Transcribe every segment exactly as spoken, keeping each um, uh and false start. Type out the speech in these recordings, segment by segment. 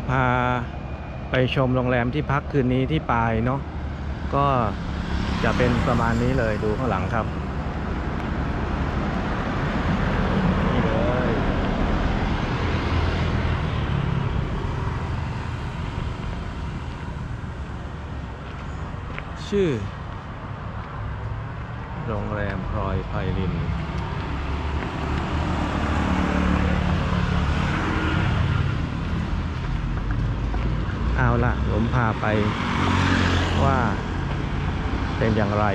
พาไปชมโรงแรมที่พักคืนนี้ที่ปายเนาะก็จะเป็นประมาณนี้เลยดูข้างหลังครับนี่เลยชื่อโรงแรมพลอยไพลินเอาละผมพาไปว่าเป็นอย่างไร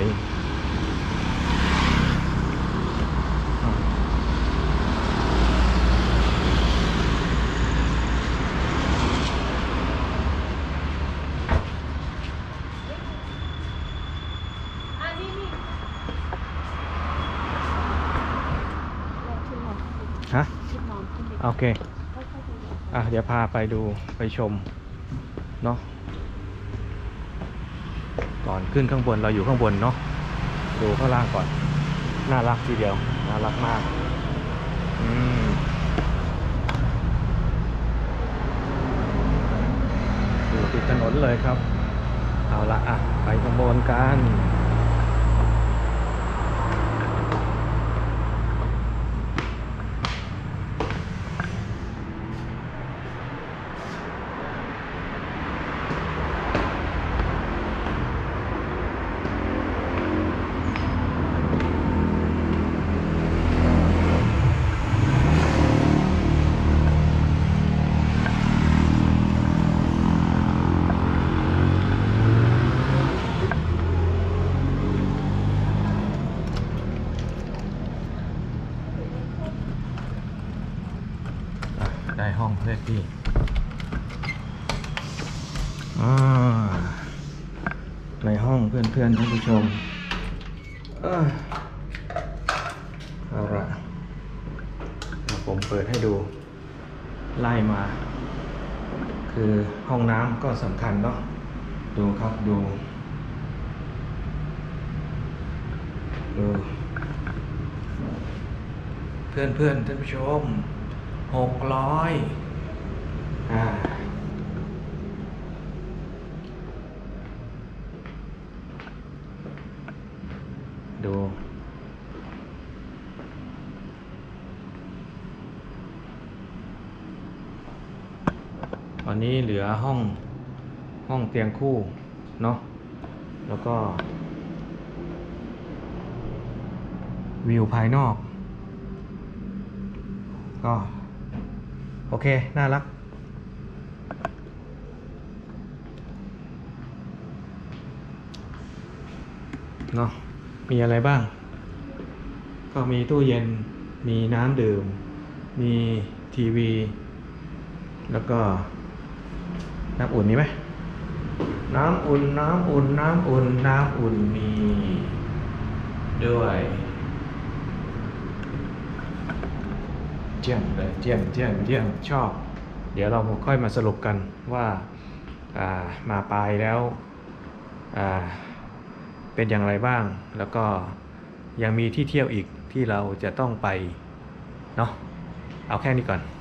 ฮะโอเคอ่ะเดี๋ยวพาไปดูไปชมเนาะก่อนขึ้นข้างบนเราอยู่ข้างบนเนาะดูข้างล่างก่อนน่ารักทีเดียวน่ารักมากอืมอยู่ติดถนนเลยครับเอาละอ่ะไปข้างบนกันได้ห้องเลขที่ในห้องเพื่อนๆท่านผู้ชมเออเอาละผมเปิดให้ดูไล่มาคือห้องน้ำก็สำคัญเนาะดูครับดูดูเพื่อนๆท่านผู้ชมหกร้อยอ่าดูตอนนี้เหลือห้องห้องเตียงคู่เนาะแล้วก็วิวภายนอกก็โอเคน่ารักเนาะมีอะไรบ้างก็มีตู้เย็นมีน้ำดื่มมีทีวีแล้วก็น้ำอุ่นมีไหมน้ำอุ่นน้ำอุ่นน้ำอุ่นน้ำอุ่นมีด้วยเจียมเลยเจียมเจียมเจียมชอบเดี๋ยวเราค่อยมาสรุปกันว่ามาปลายแล้วเป็นอย่างไรบ้างแล้วก็ยังมีที่เที่ยวอีกที่เราจะต้องไปเนาะเอาแค่นี้ก่อน